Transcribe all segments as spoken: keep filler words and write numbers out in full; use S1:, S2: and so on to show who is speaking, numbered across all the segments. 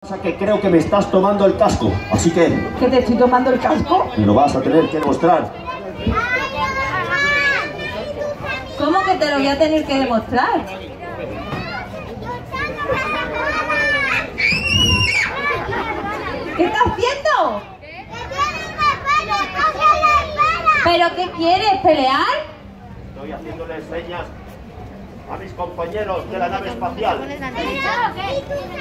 S1: Que creo que me estás tomando el casco, así que...
S2: ¿Que te estoy tomando el casco?
S1: Me lo vas a tener que demostrar.
S2: ¿Cómo que te lo voy a tener que demostrar? ¿Qué estás haciendo? ¿Pero qué quieres? ¿Pelear?
S1: Estoy haciéndole señas a mis compañeros de la nave espacial.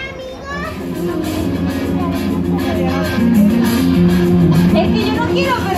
S2: Es que yo no quiero